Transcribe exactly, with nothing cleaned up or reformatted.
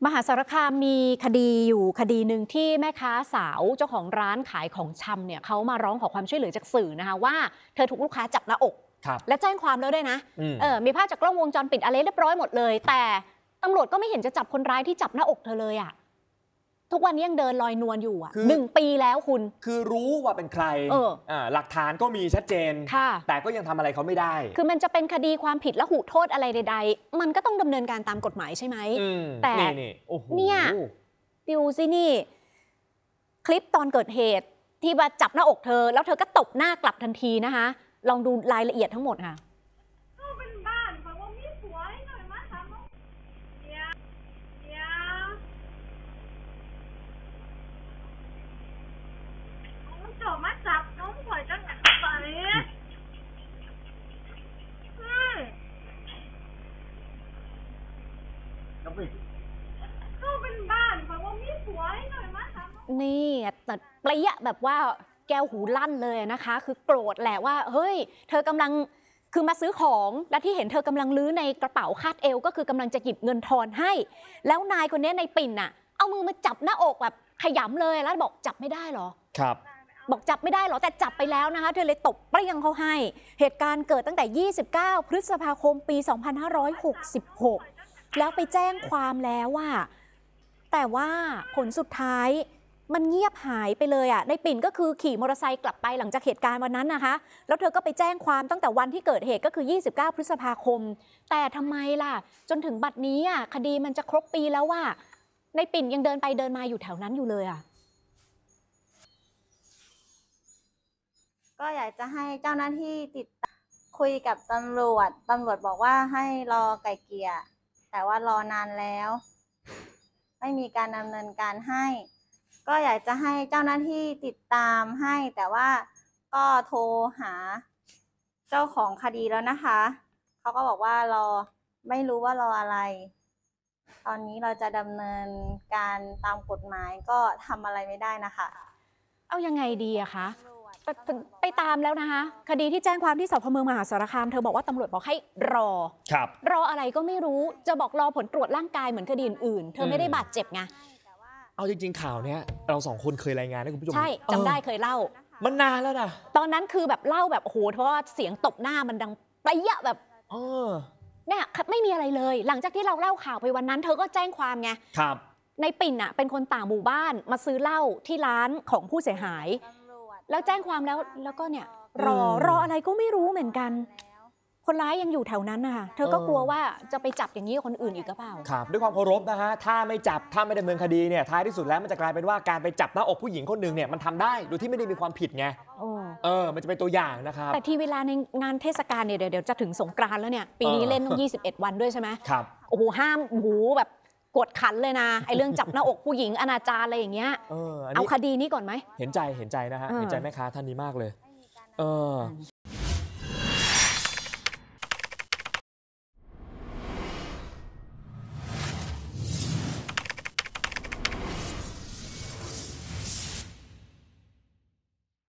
มหาสารคามมีคดีอยู่คดีหนึ่งที่แม่ค้าสาวเจ้าของร้านขายของชำเนี่ยเขามาร้องขอความช่วยเหลือจากสื่อนะคะว่าเธอถูกลูกค้าจับหน้าอกและแจ้งความแล้วด้วยนะเออมีภาพจากกล้องวงจรปิดอะไรเรียบร้อยหมดเลยแต่ตำรวจก็ไม่เห็นจะจับคนร้ายที่จับหน้าอกเธอเลยอ่ะทุกวันนี้ยังเดินลอยนวลอยู่อ่ะหนึ่งปีแล้วคุณคือรู้ว่าเป็นใครเออหลักฐานก็มีชัดเจนแต่ก็ยังทำอะไรเขาไม่ได้คือมันจะเป็นคดีความผิดและหูโทษอะไรใดๆมันก็ต้องดำเนินการตามกฎหมายใช่ไหมแต่เนี่ยดูสินี่คลิปตอนเกิดเหตุที่มาจับหน้าอกเธอแล้วเธอก็ตบหน้ากลับทันทีนะคะลองดูรายละเอียดทั้งหมดค่ะมาจับน้องหอยจังไปเข้าเป็นบ้านเพราะว่ามีสวยหน่อยมาทำนี่แต่เปรี้ยแบบว่าแก้วหูลั่นเลยนะคะคือโกรธแหละว่าเฮ้ยเธอกำลังคือมาซื้อของและที่เห็นเธอกำลังลื้อในกระเป๋าคาดเอวก็คือกำลังจะหยิบเงินทอนให้แล้วนายคนนี้ในปิ่นน่ะเอามือมาจับหน้าอกแบบขยำเลยแล้วบอกจับไม่ได้หรอครับบอกจับไม่ได้หรอแต่จับไปแล้วนะคะเธอเลยตบเปรี้ยงเขาให้เหตุการณ์เกิดตั้งแต่ยี่สิบเก้าพฤษภาคมปีสองพันห้าร้อยหกสิบหกแล้วไปแจ้งความแล้วว่าแต่ว่าผลสุดท้ายมันเงียบหายไปเลยอ่ะในปิ่นก็คือขี่มอเตอร์ไซค์กลับไปหลังจากเหตุการณ์วันนั้นนะคะแล้วเธอก็ไปแจ้งความตั้งแต่วันที่เกิดเหตุก็คือยี่สิบเก้าพฤษภาคมแต่ทำไมล่ะจนถึงบัดนี้อ่ะคดีมันจะครบปีแล้วว่าในปิ่นยังเดินไปเดินมาอยู่แถวนั้นอยู่เลยอ่ะก็อยากจะให้เจ้าหน้าที่ติดคุยกับตำรวจตำรวจบอกว่าให้รอไกล่เกลี่ยแต่ว่ารอนานแล้วไม่มีการดำเนินการให้ก็อยากจะให้เจ้าหน้าที่ติดตามให้แต่ว่าก็โทรหาเจ้าของคดีแล้วนะคะเขาก็บอกว่ารอไม่รู้ว่ารออะไรตอนนี้เราจะดำเนินการตามกฎหมายก็ทำอะไรไม่ได้นะคะเอายังไงดีอะคะไปไปตามแล้วนะคะคดีที่แจ้งความที่สพเมืองมหาสารคามเธอบอกว่าตำรวจบอกให้รอครับรออะไรก็ไม่รู้จะบอกรอผลตรวจร่างกายเหมือนคดีอื่นๆเธอไม่ได้บาดเจ็บไงเอาจริงๆข่าวเนี้ยเราสองคนเคยรายงานให้คุณผู้ชมใช่จำได้เคยเล่ามันนานแล้วนะตอนนั้นคือแบบเล่าแบบโอ้โหเพราะว่าเสียงตบหน้ามันดังไปเยอะแบบเออเนี่ยไม่มีอะไรเลยหลังจากที่เราเล่าข่าวไปวันนั้นเธอก็แจ้งความไงครับในปิ่นอ่ะเป็นคนต่างหมู่บ้านมาซื้อเหล้าที่ร้านของผู้เสียหายแล้วแจ้งความแล้วแล้วก็เนี่ยรอรออะไรก็ไม่รู้เหมือนกันคนร้ายยังอยู่แถวนั้นนะคะเธอก็กลัวว่าจะไปจับอย่างนี้คนอื่นอีกหรือเปล่าครับด้วยความเคารพนะฮะถ้าไม่จับถ้าไม่ดำเนินคดีเนี่ยท้ายที่สุดแล้วมันจะกลายเป็นว่าการไปจับหน้าอกผู้หญิงคนหนึ่งเนี่ยมันทำได้โดยที่ไม่ได้มีความผิดไงเออมันจะเป็นตัวอย่างนะครับแต่ที่เวลาในงานเทศกาลเนี่ยเดี๋ยวจะถึงสงกรานต์แล้วเนี่ยปีนี้เล่นต้องยี่สิบเอ็ดวันด้วยใช่ไหมครับโอ้โหห้ามโอ้โหแบบกดขันเลยนะไอ้เรื่องจับหน้าอกผู้หญิงอนาจารอะไรอย่างเงี้ยเออเอาคดีนี้ก่อนไหมเห็นใจเห็นใจนะฮะเห็นใจแม่ค้าท่านนี้มากเลยเออ